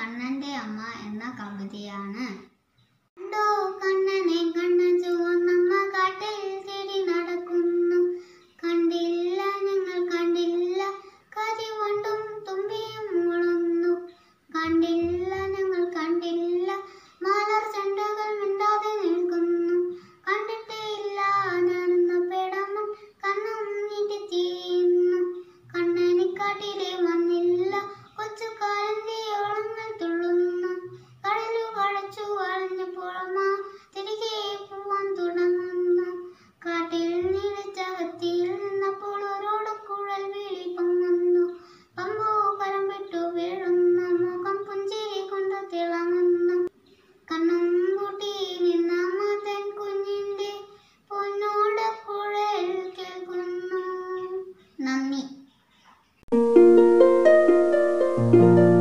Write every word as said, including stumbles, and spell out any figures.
കണ്ണന്റെ അമ്മ എന്ന കവിതയാണ്. കണ്ടോ കണ്ണനെ കണ്ണൻ ചുവന്നമ്മ കാട്ടിൽ തേടി നടക്കുന്നു. കണ്ടില്ല ഞങ്ങൾ കണ്ടില്ല കരിവണ്ടും തുമ്പിയും മുളന്നു. കണ്ടില്ല ഞങ്ങൾ കണ്ടില്ല മലർ ചെണ്ടുകൾ മിണ്ടാതെ നിൽക്കുന്നു. കണ്ടിട്ടേ ഇല്ല ഞാനെന്ന പേടമ്മൻ കണ്ണും നീട്ടി തീയുന്നു. കണ്ണനിക്കാട്ടിലെ വന്നില്ല കൊച്ചു കാലന്തിയോളങ്ങൾ തുള്ളുന്നു. കടലു കടച്ചു വളഞ്ഞപ്പോഴമ്മ തിരികെ പോവാൻ തുടങ്ങുന്നു. കാട്ടിൽ നീലച്ചകത്തിയിൽ നിന്നപ്പോൾ ഒരോടക്കുഴൽ വിളി പൊങ്ങുന്നു. പമ്പു കരം വിട്ടു വീഴുന്ന മുഖം പുഞ്ചിരി കൊണ്ട് തിളങ്ങുന്നു. കണ്ണും പൂട്ടി നിന്ന മതൻ കുഞ്ഞിന്റെ പൊന്നോടക്കുഴൽ കേൾക്കുന്നു. നന്ദി.